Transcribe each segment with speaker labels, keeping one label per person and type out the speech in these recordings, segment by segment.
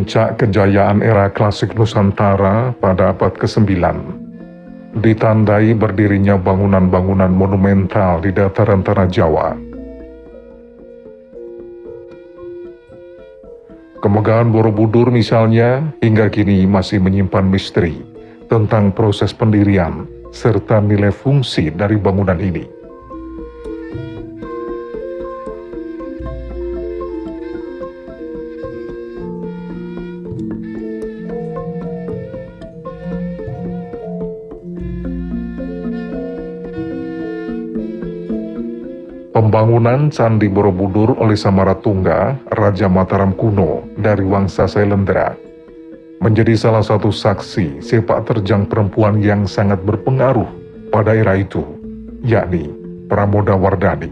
Speaker 1: Puncak kejayaan era klasik Nusantara pada abad ke-9 ditandai berdirinya bangunan-bangunan monumental di dataran tanah Jawa. Kemegahan Borobudur misalnya hingga kini masih menyimpan misteri tentang proses pendirian serta nilai fungsi dari bangunan ini. Pembangunan Candi Borobudur oleh Samaratungga, Raja Mataram kuno dari Wangsa Sailendra, menjadi salah satu saksi sepak terjang perempuan yang sangat berpengaruh pada era itu, yakni Pramodawardhani.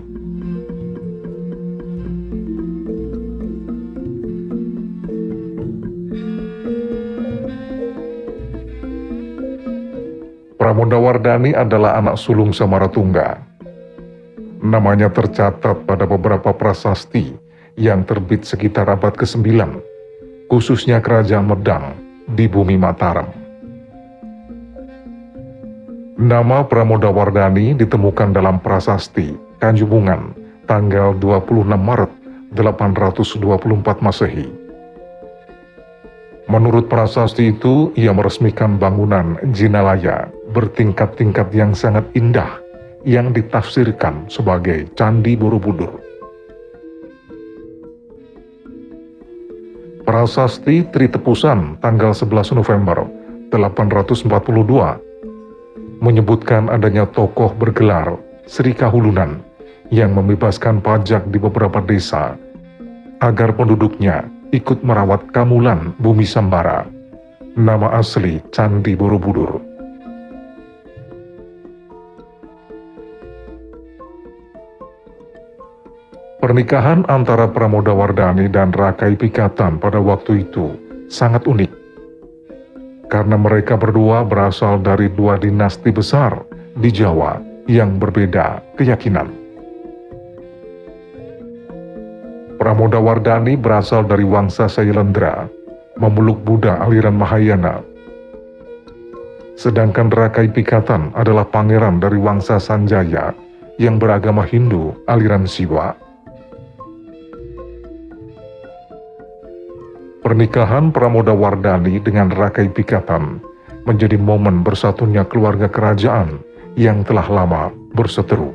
Speaker 1: Pramodawardhani adalah anak sulung Samaratungga. Namanya tercatat pada beberapa prasasti yang terbit sekitar abad ke-9, khususnya Kerajaan Medang di bumi Mataram. Nama Pramodawardhani ditemukan dalam prasasti Kanjubungan tanggal 26 Maret 824 Masehi. Menurut prasasti itu, ia meresmikan bangunan Jinalaya bertingkat-tingkat yang sangat indah yang ditafsirkan sebagai Candi Borobudur. Prasasti Tritepusan tanggal 11 November 842 menyebutkan adanya tokoh bergelar Sri Kahulunan yang membebaskan pajak di beberapa desa agar penduduknya ikut merawat Kamulan Bumi Sambara, nama asli Candi Borobudur. Pernikahan antara Pramodawardhani dan Rakai Pikatan pada waktu itu sangat unik, karena mereka berdua berasal dari dua dinasti besar di Jawa yang berbeda keyakinan. Pramodawardhani berasal dari Wangsa Sailendra, memeluk Buddha aliran Mahayana. Sedangkan Rakai Pikatan adalah pangeran dari Wangsa Sanjaya yang beragama Hindu aliran Siwa. Pernikahan Pramodawardhani dengan Rakai Pikatan menjadi momen bersatunya keluarga kerajaan yang telah lama berseteru.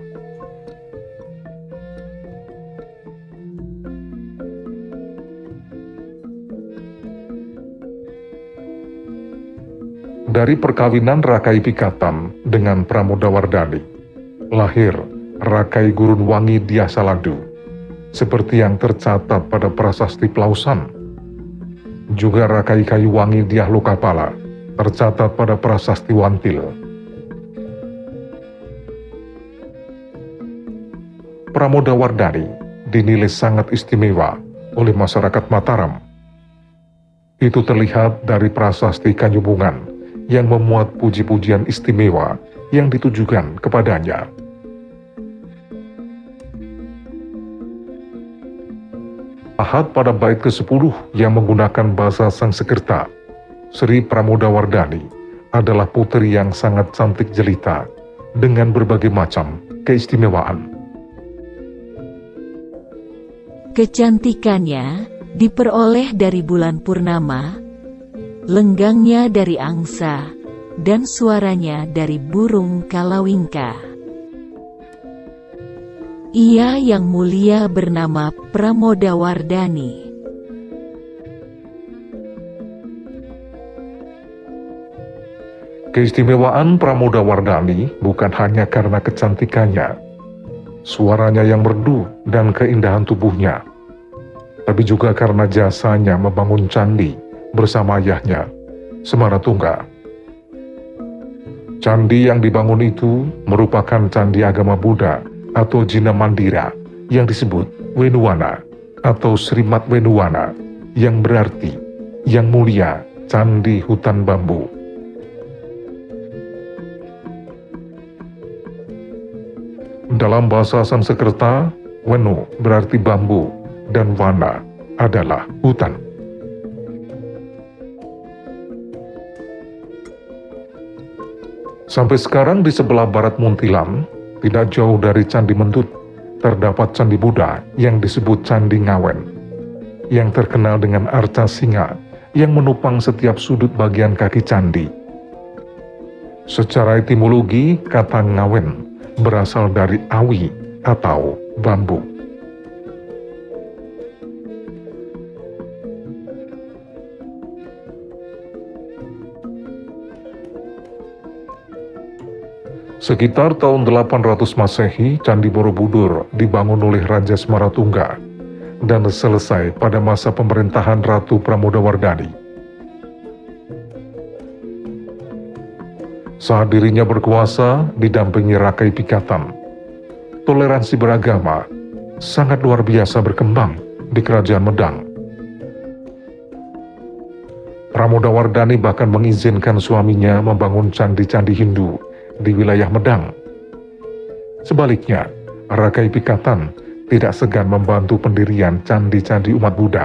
Speaker 1: Dari perkawinan Rakai Pikatan dengan Pramodawardhani, lahir Rakai Gurunwangi Dyasaladu, seperti yang tercatat pada prasasti Plausan. Juga Rakai Kayuwangi Dyah Lokapala tercatat pada prasasti Wantil. Pramodawardhani dinilai sangat istimewa oleh masyarakat Mataram. Itu terlihat dari prasasti Kanjubungan yang memuat puji-pujian istimewa yang ditujukan kepadanya. Ahad pada bait ke-10 yang menggunakan bahasa Sanskerta, Sri Pramodawardhani adalah putri yang sangat cantik jelita dengan berbagai macam keistimewaan.
Speaker 2: Kecantikannya diperoleh dari bulan purnama, lenggangnya dari angsa, dan suaranya dari burung kalawingka. Ia yang mulia bernama Pramodawardhani.
Speaker 1: Keistimewaan Pramodawardhani bukan hanya karena kecantikannya, suaranya yang merdu dan keindahan tubuhnya, tapi juga karena jasanya membangun candi bersama ayahnya, Samaratungga. Candi yang dibangun itu merupakan candi agama Buddha atau Jina Mandira yang disebut Wenuwana atau Srimat Wenuwana, yang berarti yang mulia candi hutan bambu. Dalam bahasa Sanskerta, Wenu berarti bambu dan Wana adalah hutan. Sampai sekarang di sebelah barat Muntilan, tidak jauh dari Candi Mendut, terdapat Candi Buddha yang disebut Candi Ngawen, yang terkenal dengan arca singa yang menopang setiap sudut bagian kaki candi. Secara etimologi, kata Ngawen berasal dari awi atau bambu. Sekitar tahun 800 Masehi, Candi Borobudur dibangun oleh Raja Semaratungga dan selesai pada masa pemerintahan Ratu Pramodawardhani. Saat dirinya berkuasa, didampingi Rakai Pikatan, toleransi beragama sangat luar biasa berkembang di Kerajaan Medang. Pramodawardhani bahkan mengizinkan suaminya membangun candi-candi Hindu di wilayah Medang. Sebaliknya, Rakai Pikatan tidak segan membantu pendirian candi-candi umat Buddha.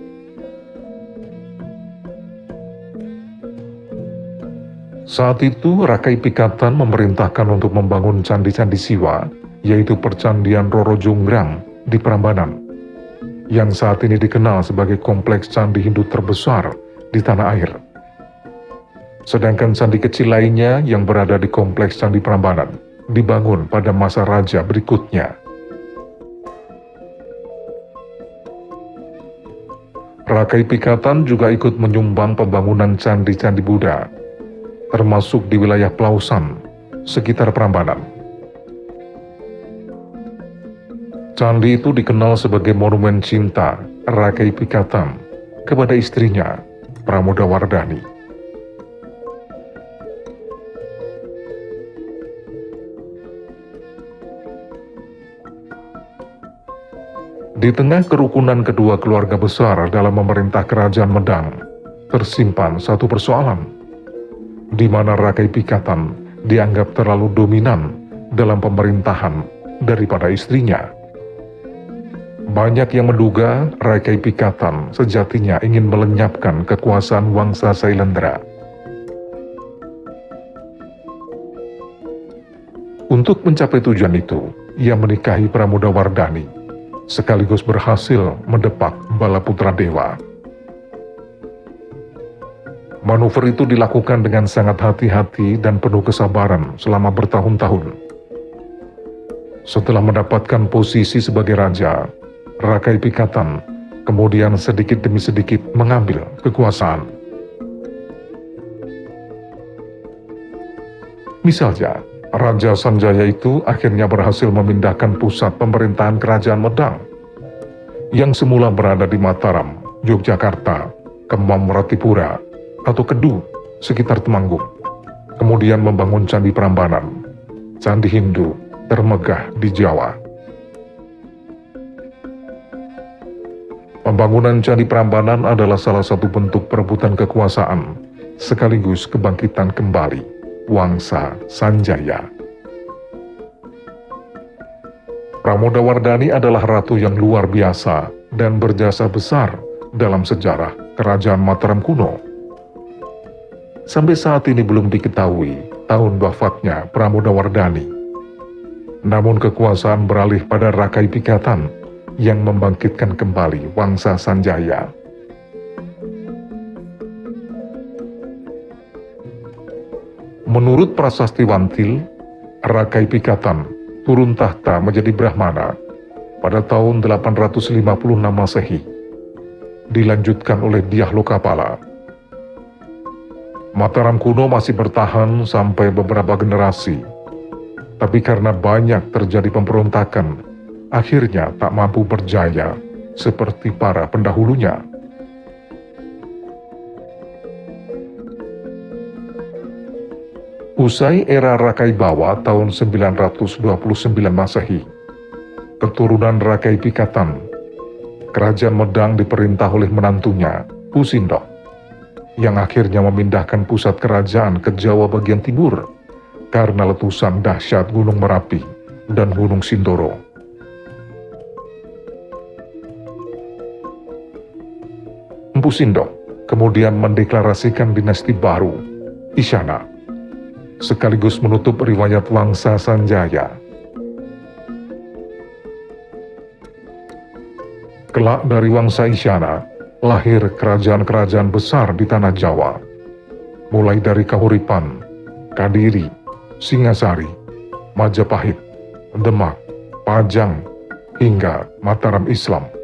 Speaker 1: Saat itu, Rakai Pikatan memerintahkan untuk membangun candi-candi Siwa, yaitu Percandian Roro Jonggrang di Prambanan, yang saat ini dikenal sebagai kompleks candi Hindu terbesar di tanah air. Sedangkan candi kecil lainnya yang berada di kompleks Candi Prambanan dibangun pada masa raja berikutnya. Rakai Pikatan juga ikut menyumbang pembangunan candi-candi Buddha, termasuk di wilayah Plausan, sekitar Prambanan. Candi itu dikenal sebagai monumen cinta Rakai Pikatan kepada istrinya, Pramodawardhani. Di tengah kerukunan kedua keluarga besar dalam memerintah Kerajaan Medang, tersimpan satu persoalan, di mana Rakai Pikatan dianggap terlalu dominan dalam pemerintahan daripada istrinya. Banyak yang menduga Rakai Pikatan sejatinya ingin melenyapkan kekuasaan Wangsa Sailendra. Untuk mencapai tujuan itu, ia menikahi Pramodawardhani, sekaligus berhasil mendepak Balaputra Dewa. Manuver itu dilakukan dengan sangat hati-hati dan penuh kesabaran selama bertahun-tahun. Setelah mendapatkan posisi sebagai raja, Rakai Pikatan kemudian sedikit demi sedikit mengambil kekuasaan. Misalnya, Raja Sanjaya itu akhirnya berhasil memindahkan pusat pemerintahan Kerajaan Medang yang semula berada di Mataram, Yogyakarta, ke Mamratipura atau Kedu, sekitar Temanggung. Kemudian membangun Candi Prambanan, Candi Hindu termegah di Jawa. Pembangunan Candi Prambanan adalah salah satu bentuk perebutan kekuasaan sekaligus kebangkitan kembali Wangsa Sanjaya. Pramodawardhani adalah ratu yang luar biasa dan berjasa besar dalam sejarah Kerajaan Mataram kuno. Sampai saat ini belum diketahui tahun wafatnya Pramodawardhani. Namun kekuasaan beralih pada Rakai Pikatan yang membangkitkan kembali Wangsa Sanjaya. Menurut Prasasti Wantil, Rakai Pikatan turun tahta menjadi Brahmana pada tahun 856 Masehi, dilanjutkan oleh Dyah Lokapala. Mataram kuno masih bertahan sampai beberapa generasi, tapi karena banyak terjadi pemberontakan, akhirnya tak mampu berjaya seperti para pendahulunya. Usai era Rakai Bawa tahun 929 Masehi, keturunan Rakai Pikatan, Kerajaan Medang diperintah oleh menantunya, Pusindok, yang akhirnya memindahkan pusat kerajaan ke Jawa bagian timur karena letusan dahsyat Gunung Merapi dan Gunung Sindoro. Empu Sindok kemudian mendeklarasikan dinasti baru, Isyana, sekaligus menutup riwayat Wangsa Sanjaya. Kelak dari Wangsa Isyana, lahir kerajaan-kerajaan besar di tanah Jawa, mulai dari Kahuripan, Kadiri, Singasari, Majapahit, Demak, Pajang, hingga Mataram Islam.